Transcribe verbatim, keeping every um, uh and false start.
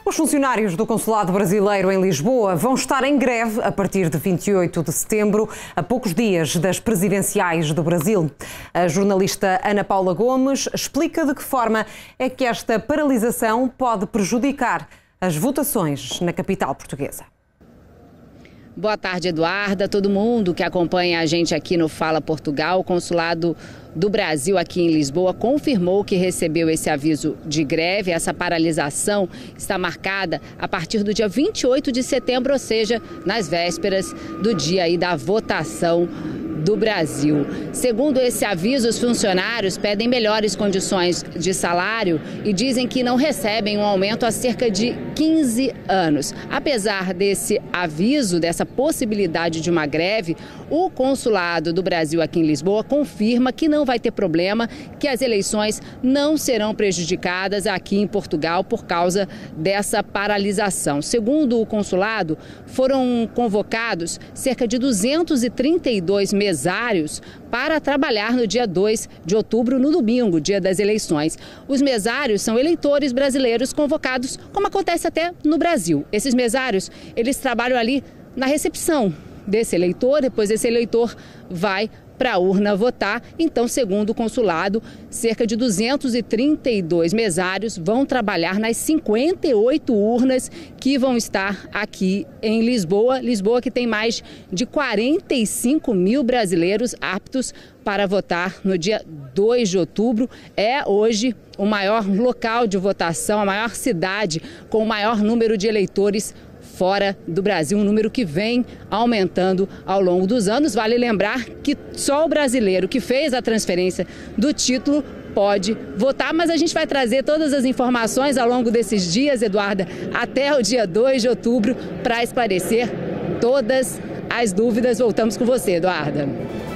Os funcionários do Consulado Brasileiro em Lisboa vão estar em greve a partir de vinte e oito de setembro, a poucos dias das presidenciais do Brasil. A jornalista Ana Paula Gomes explica de que forma é que esta paralisação pode prejudicar as votações na capital portuguesa. Boa tarde, Eduarda, todo mundo que acompanha a gente aqui no Fala Portugal. O Consulado do Brasil aqui em Lisboa confirmou que recebeu esse aviso de greve. Essa paralisação está marcada a partir do dia vinte e oito de setembro, ou seja, nas vésperas do dia aí da votação do Brasil. Segundo esse aviso, os funcionários pedem melhores condições de salário e dizem que não recebem um aumento há cerca de quinze anos. Apesar desse aviso, dessa possibilidade de uma greve, o Consulado do Brasil aqui em Lisboa confirma que não vai ter problema, que as eleições não serão prejudicadas aqui em Portugal por causa dessa paralisação. Segundo o consulado, foram convocados cerca de duzentos e trinta e dois mesários para trabalhar no dia dois de outubro, no domingo, dia das eleições. Os mesários são eleitores brasileiros convocados, como acontece até no Brasil. Esses mesários, eles trabalham ali na recepção desse eleitor, depois esse eleitor vai para a urna votar. Então, segundo o consulado, cerca de duzentos e trinta e dois mesários vão trabalhar nas cinquenta e oito urnas que vão estar aqui em Lisboa. Lisboa que tem mais de quarenta e cinco mil brasileiros aptos para votar no dia dois de outubro. É hoje o maior local de votação, a maior cidade com o maior número de eleitores fora do Brasil, um número que vem aumentando ao longo dos anos. Vale lembrar que só o brasileiro que fez a transferência do título pode votar, mas a gente vai trazer todas as informações ao longo desses dias, Eduarda, até o dia dois de outubro, para esclarecer todas as dúvidas. Voltamos com você, Eduarda.